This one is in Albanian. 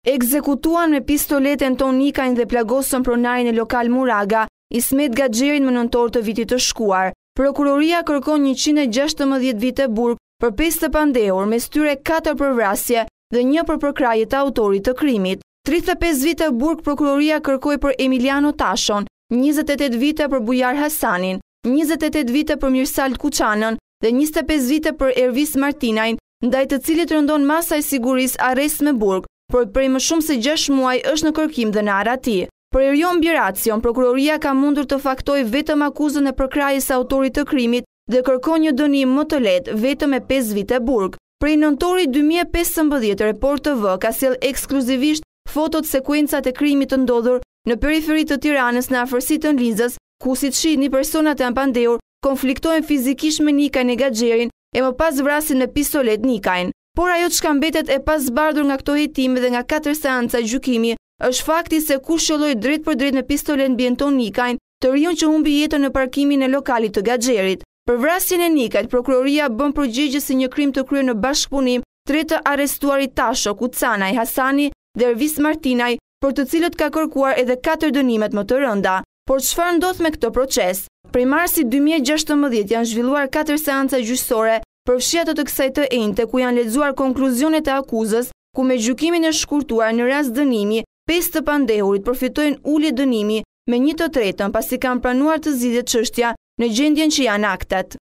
Ekzekutuan me pistoletën tonë Nikajin dhe plagosën pronarin e lokal Muraga, Ismet Gaxherin më nëntor të vitit të shkuar. Prokuroria kërkon 116 vite burg për 5 të pandehur, mes tyre 4 për vrasje dhe 1 për përkrahje të autorit të krimit. 35 vite burg prokuroria kërkoi për Emiliano Tashon, 28 vite për Bujar Hasanin, 28 vite për Mirsal Kuçanën dhe 25 vite për Ervis Martinajn, ndaj të cilit rëndon masa e sigurisë arrest me burg, por prej më shumë se 6 muaj është në kërkim dhe në arati. Për Erion Biracion, prokuroria ka mundur të faktojë vetëm akuzën e përkrahjes së autorit të krimit dhe kërkon një dënim më të lehtë, vetëm me 5 vite burg. Prej nëntorit 2015, Report TV ka sjell ekskluzivisht fotot sekuencat e krimit të ndodhur në periferi të Tiranës në afërsi të Nlizës, ku siç shihni personat e pandehur konfliktojnë fizikisht me Nikajin e Gaxherin e më pas vrasin me pistolet Nikajin. Por ajo çka mbetet e pasbardhur nga këto hetime dhe nga 4 seanca gjykimi është fakti se kush qëlloi drejt për drejt me pistolet mbi Anton Nikajin, të riun që humbi jetën në parkimin e lokalit të Gaxherit. Për vrasjen e Nikajit, prokuroria bën përgjigje si një krim të kryer në bashkëpunim 3 të arrestuarit Tasho, Kuçanaj, Hasani dhe Ervis Martinaj, për të cilët ka kërkuar edhe 4 dënimet më të rënda. Por çfarë ndodh me këtë proces? Prej marsi 2016 janë zhvilluar 4 seanca gjyqësore për fshihje të kësaj të enjte, ku janë lexuar konkluzionet e akuzës, ku me gjykimin e shkurtuar në rast dënimi, 5 të pandehurit përfitojnë ulje dënimi me 1/3 pasi kanë planuar të zgjidhet çështja në gjendjen që janë aktet.